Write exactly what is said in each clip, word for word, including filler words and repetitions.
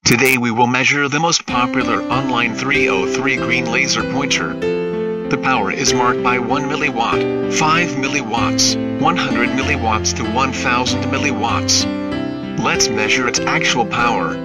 Today we will measure the most popular online three oh three green laser pointer. The power is marked by one milliwatt, five milliwatts, one hundred milliwatts to one thousand milliwatts. Let's measure its actual power.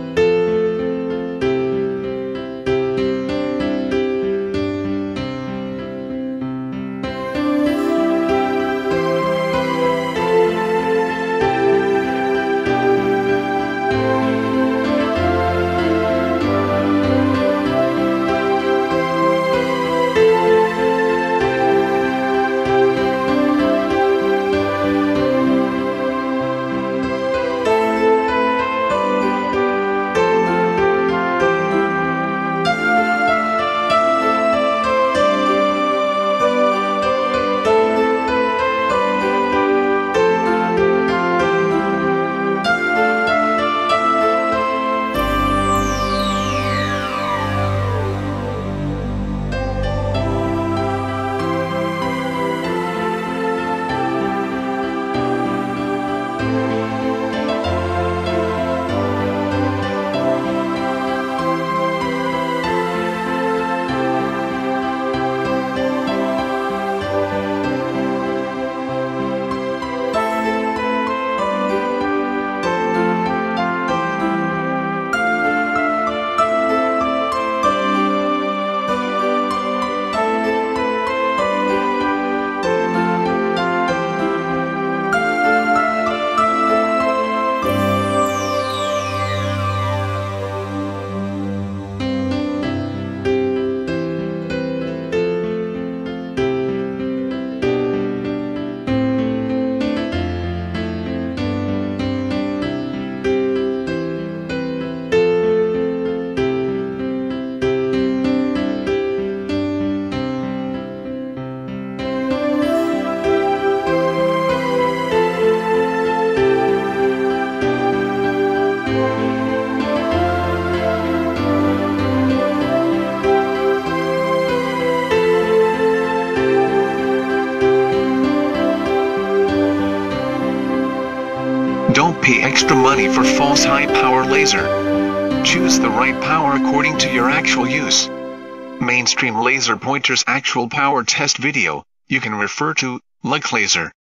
Don't pay extra money for false high-power laser. Choose the right power according to your actual use. Mainstream laser pointers actual power test video, you can refer to, like laser.